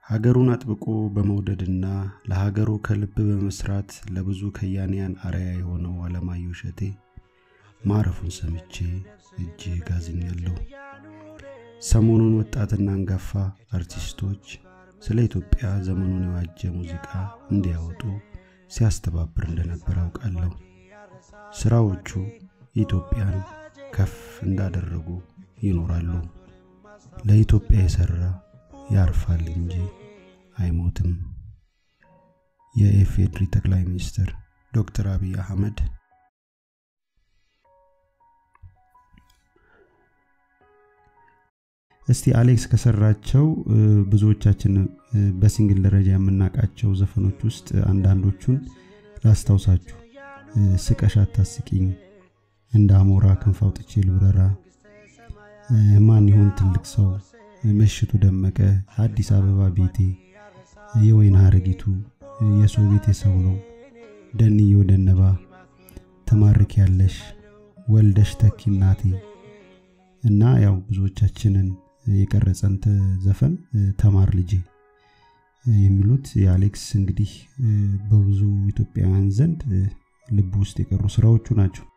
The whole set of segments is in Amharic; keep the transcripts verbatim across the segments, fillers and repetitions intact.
ሀገሩን አጥብቆ በመውደድና ለሀገሩ ከልብ በመስራት ለብዙ ከያንያን አርአያ የሆነው አለማየሁ እሸቴ ማረፉን ሰምቼ እጅግ አዝኛለሁ። ሰሞኑን ወጣትና አንጋፋ አርቲስቶች ስለ ኢትዮጵያ ዘመኑን የዋጀ ሙዚቃ እንዲያወጡ ሲያስተባብር እንደነበር አውቃለሁ። ስራዎቹ ኢትዮጵያን ከፍ እንዳደረጉ ይኖራሉ። ለኢትዮጵያ የሰራ ያርፋል እንጂ አይሞትም። የኢፌዴሪ ጠቅላይ ሚኒስትር ዶክተር አብይ አህመድ። እስቲ አሌክስ ከሰራቸው ብዙዎቻችን በሲንግል ደረጃ የምናቃቸው ዘፈኖች ውስጥ አንዳንዶቹን ላስታውሳችሁ። ስቀሽ አታስቂኝ፣ እንደ አሞራ ክንፍ አውጥቼ ልብረራ፣ ማን ይሆን ትልቅ ሰው፣ ምሽቱ ደመቀ፣ አዲስ አበባ ቤቴ፣ የወይን ሀረጊቱ፣ የሰው ቤት የሰው ነው፣ ደንየው ደነባ፣ ተማርክ ያለሽ፣ ወልደሽ ተኪ እናቴ እና ያው ብዙዎቻችንን የቀረጸን ዘፈን ተማር ልጄ የሚሉት የአሌክስ እንግዲህ በብዙ ኢትዮጵያውያን ዘንድ ልብ ውስጥ የቀሩ ስራዎቹ ናቸው።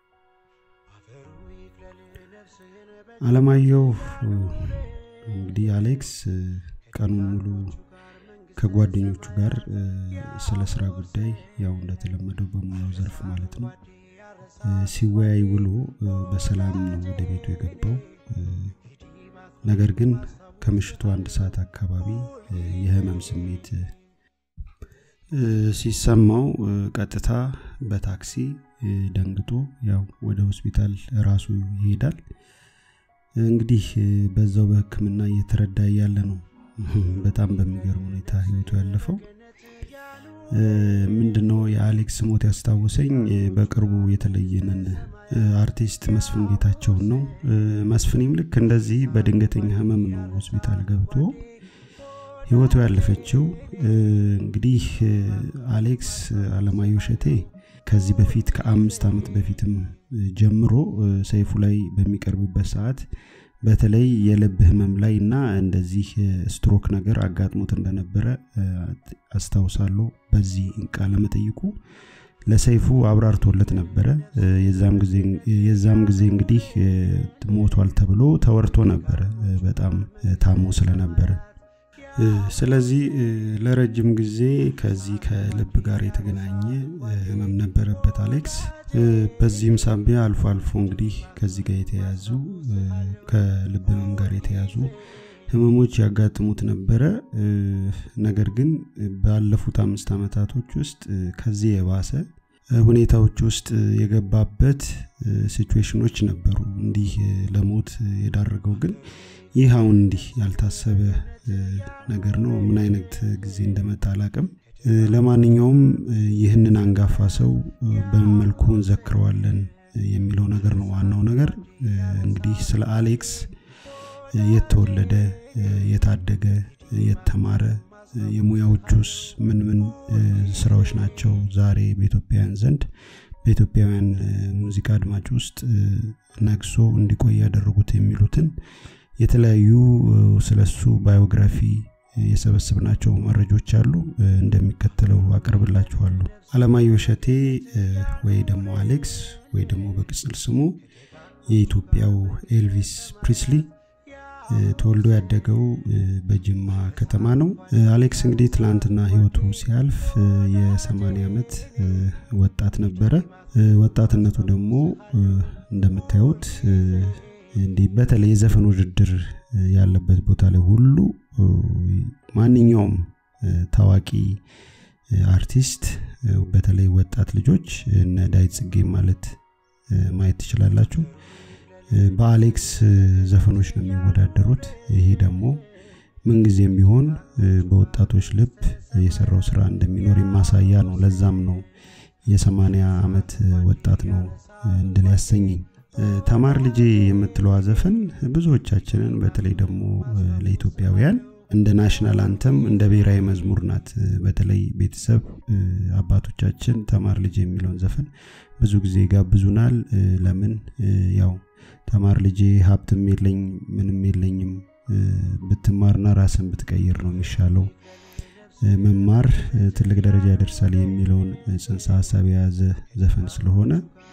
አለማየሁ እንግዲህ አሌክስ ቀኑን ሙሉ ከጓደኞቹ ጋር ስለ ስራ ጉዳይ ያው እንደተለመደው በሙያው ዘርፍ ማለት ነው ሲወያይ ውሎ በሰላም ነው ወደ ቤቱ የገባው። ነገር ግን ከምሽቱ አንድ ሰዓት አካባቢ የህመም ስሜት ሲሰማው ቀጥታ በታክሲ ደንግጦ ያው ወደ ሆስፒታል ራሱ ይሄዳል። እንግዲህ በዛው በህክምና እየተረዳ ያለ ነው በጣም በሚገርም ሁኔታ ህይወቱ ያለፈው። ምንድነው የአሌክስ ሞት ያስታወሰኝ በቅርቡ የተለየነን አርቲስት መስፍን ጌታቸው ነው። መስፍንም ልክ እንደዚህ በድንገተኛ ህመም ነው ሆስፒታል ገብቶ ህይወቱ ያለፈችው። እንግዲህ አሌክስ አለማየሁ እሸቴ ከዚህ በፊት ከአምስት አመት በፊትም ጀምሮ ሰይፉ ላይ በሚቀርብበት ሰዓት በተለይ የልብ ህመም ላይና እንደዚህ ስትሮክ ነገር አጋጥሞት እንደነበረ አስታውሳለሁ። በዚህ ቃለ መጠይቁ ለሰይፉ አብራርቶለት ነበር። የዛም ጊዜ የዛም ጊዜ እንግዲህ ሞቷል ተብሎ ተወርቶ ነበር በጣም ታሞ ስለነበረ። ስለዚህ ለረጅም ጊዜ ከዚህ ከልብ ጋር የተገናኘ ህመም ነበረበት አሌክስ። በዚህም ሳቢያ አልፎ አልፎ እንግዲህ ከዚህ ጋር የተያዙ ከልብ ህመም ጋር የተያዙ ህመሞች ያጋጥሙት ነበር። ነገር ግን ባለፉት አምስት አመታቶች ውስጥ ከዚህ የባሰ ሁኔታዎች ውስጥ የገባበት ሲቹዌሽኖች ነበሩ እንዲህ ለሞት የዳረገው። ግን ይህ አሁን እንዲህ ያልታሰበ ነገር ነው። ምን አይነት ጊዜ እንደመጣ አላቅም። ለማንኛውም ይህንን አንጋፋ ሰው በመልኩ ዘክረዋለን የሚለው ነገር ነው ዋናው ነገር። እንግዲህ ስለ አሌክስ የተወለደ የታደገ የተማረ የሙያዎቹስ ምን ምን ስራዎች ናቸው ዛሬ በኢትዮጵያውያን ዘንድ በኢትዮጵያውያን ሙዚቃ አድማጭ ውስጥ ነግሶ እንዲቆይ ያደረጉት የሚሉትን የተለያዩ ስለሱ ባዮግራፊ የሰበሰብናቸው መረጃዎች አሉ እንደሚከተለው አቀርብላችኋለሁ። አለማየሁ እሸቴ ወይ ደግሞ አሌክስ ወይ ደግሞ በቅጽል ስሙ የኢትዮጵያው ኤልቪስ ፕሪስሊ ተወልዶ ያደገው በጅማ ከተማ ነው። አሌክስ እንግዲህ ትላንትና ህይወቱ ሲያልፍ የ80 አመት ወጣት ነበረ። ወጣትነቱ ደግሞ እንደምታዩት እንዲህ በተለይ የዘፈን ውድድር ያለበት ቦታ ላይ ሁሉ ማንኛውም ታዋቂ አርቲስት በተለይ ወጣት ልጆች እነ ዳዊት ጽጌ ማለት ማየት ትችላላችሁ በአሌክስ ዘፈኖች ነው የሚወዳደሩት። ይሄ ደግሞ ምን ጊዜም ቢሆን በወጣቶች ልብ የሰራው ስራ እንደሚኖር ማሳያ ነው። ለዛም ነው የ80 አመት ወጣት ነው እንድል ያሰኘኝ። ተማር ልጄ የምትለው ዘፈን ብዙዎቻችንን በተለይ ደግሞ ለኢትዮጵያውያን እንደ ናሽናል አንተም እንደ ብሔራዊ መዝሙር ናት። በተለይ ቤተሰብ አባቶቻችን ተማር ልጄ የሚለውን ዘፈን ብዙ ጊዜ ጋብዙናል። ለምን ያው ተማር ልጄ ሀብትም የለኝ ምንም የለኝም ብትማርና ራስን ብትቀይር ነው የሚሻለው መማር ትልቅ ደረጃ ያደርሳል የሚለውን ጽንሰ ሐሳብ የያዘ ዘፈን ስለሆነ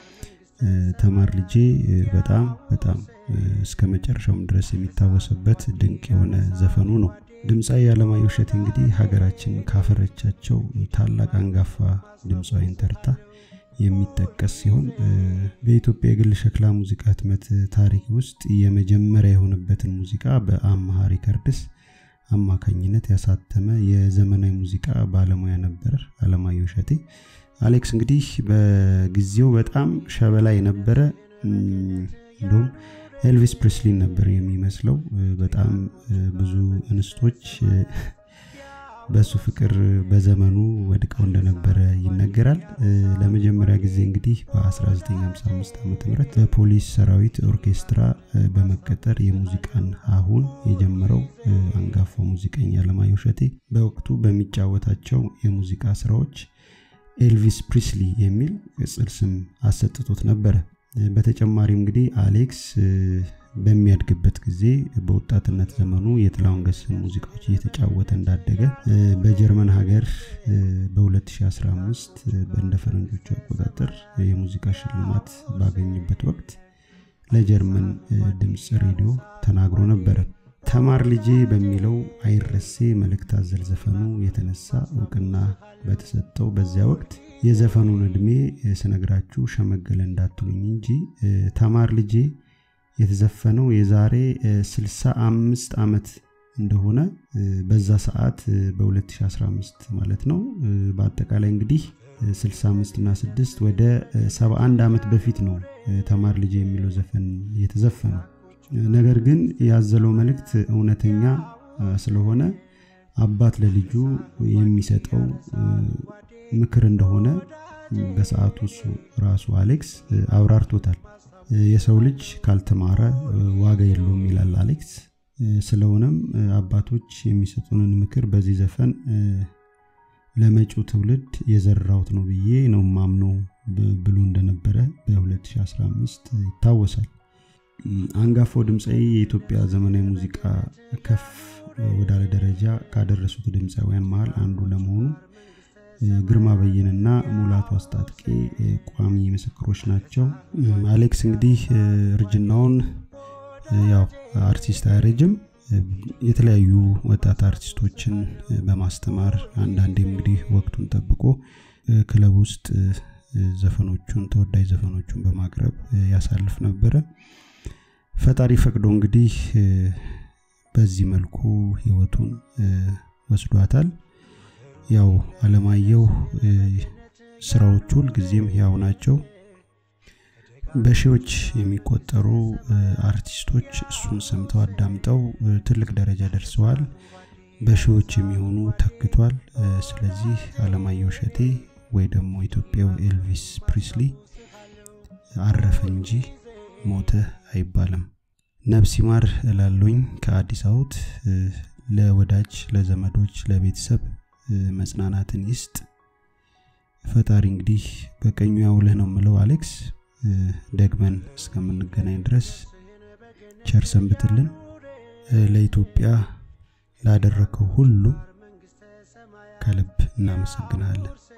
ተማር ልጄ በጣም በጣም እስከመጨረሻው ድረስ የሚታወስበት ድንቅ የሆነ ዘፈኑ ነው። ድምጻዊ አለማየሁ እሸቴ እንግዲህ ሀገራችን ካፈረቻቸው ታላቅ አንጋፋ ድምጻዊን ተርታ የሚጠቀስ ሲሆን በኢትዮጵያ የግል ሸክላ ሙዚቃ ህትመት ታሪክ ውስጥ የመጀመሪያ የሆነበትን ሙዚቃ በአማሃ ሪከርድስ አማካኝነት ያሳተመ የዘመናዊ ሙዚቃ ባለሙያ ነበር አለማየሁ እሸቴ። አሌክስ እንግዲህ በጊዜው በጣም ሸበላ የነበረ እንደውም ኤልቪስ ፕሪስሊ ነበር የሚመስለው። በጣም ብዙ እንስቶች በሱ ፍቅር በዘመኑ ወድቀው እንደነበረ ይነገራል። ለመጀመሪያ ጊዜ እንግዲህ በ1955 ዓመተ ምህረት በፖሊስ ሰራዊት ኦርኬስትራ በመቀጠር የሙዚቃን አሁን የጀመረው አንጋፋው ሙዚቀኛ አለማየሁ እሸቴ በወቅቱ በሚጫወታቸው የሙዚቃ ስራዎች ኤልቪስ ፕሪስሊ የሚል ቅጽል ስም አሰጥቶት ነበር። በተጨማሪም እንግዲህ አሌክስ በሚያድግበት ጊዜ በወጣትነት ዘመኑ የጥላሁን ገሰሰን ሙዚቃዎች እየተጫወተ እንዳደገ በጀርመን ሀገር በ2015 በእንደ ፈረንጆቹ አቆጣጠር የሙዚቃ ሽልማት ባገኘበት ወቅት ለጀርመን ድምጽ ሬዲዮ ተናግሮ ነበር። ተማር ልጄ በሚለው አይረሴ መልእክት አዘል ዘፈኑ የተነሳ እውቅና በተሰጠው በዚያ ወቅት የዘፈኑን እድሜ ስነግራችሁ ሸመገለ እንዳትሉኝ እንጂ ተማር ልጄ የተዘፈነው የዛሬ ስልሳ አምስት ዓመት እንደሆነ በዛ ሰዓት በ2015 ማለት ነው። በአጠቃላይ እንግዲህ ስልሳ አምስት እና ስድስት ወደ ሰባ አንድ ዓመት በፊት ነው ተማር ልጄ የሚለው ዘፈን የተዘፈነው። ነገር ግን ያዘለው መልእክት እውነተኛ ስለሆነ አባት ለልጁ የሚሰጠው ምክር እንደሆነ በሰዓቱ እሱ ራሱ አሌክስ አብራርቶታል። የሰው ልጅ ካልተማረ ዋጋ የለውም ይላል አሌክስ። ስለሆነም አባቶች የሚሰጡንን ምክር በዚህ ዘፈን ለመጪው ትውልድ የዘራውት ነው ብዬ ነው ማምነው ብሎ እንደነበረ በ2015 ይታወሳል። አንጋፋው ድምጻዊ የኢትዮጵያ ዘመናዊ ሙዚቃ ከፍ ወዳለ ደረጃ ካደረሱት ድምጻውያን መሃል አንዱ ለመሆኑ ግርማ በየነና ሙላቱ አስታጥቄ ቋሚ ምስክሮች ናቸው። አሌክስ እንግዲህ እርጅናውን ያው አርቲስት አያረጅም የተለያዩ ወጣት አርቲስቶችን በማስተማር አንዳንዴም እንግዲህ ወቅቱን ጠብቆ ክለብ ውስጥ ዘፈኖቹን ተወዳጅ ዘፈኖቹን በማቅረብ ያሳልፍ ነበር። ፈጣሪ ፈቅዶ እንግዲህ በዚህ መልኩ ህይወቱን ወስዷታል። ያው አለማየሁ ስራዎቹ ሁሉ ጊዜም ያው ናቸው። በሺዎች የሚቆጠሩ አርቲስቶች እሱን ሰምተው አዳምጠው ትልቅ ደረጃ ደርሰዋል። በሺዎች የሚሆኑ ተክቷል። ስለዚህ አለማየሁ እሸቴ ወይ ደግሞ ኢትዮጵያው ኤልቪስ ፕሪስሊ አረፈ እንጂ ሞተ አይባልም። ነፍስ ይማር እላለሁኝ ከአዲስ አውት ለወዳጅ ለዘመዶች ለቤተሰብ መጽናናትን ይስጥ ፈጣሪ። እንግዲህ በቀኙ ያውልህ ነው ምለው አሌክስ። ደግመን እስከምንገናኝ ድረስ ቸር ሰንብትልን። ለኢትዮጵያ ላደረከው ሁሉ ከልብ እናመሰግናለን።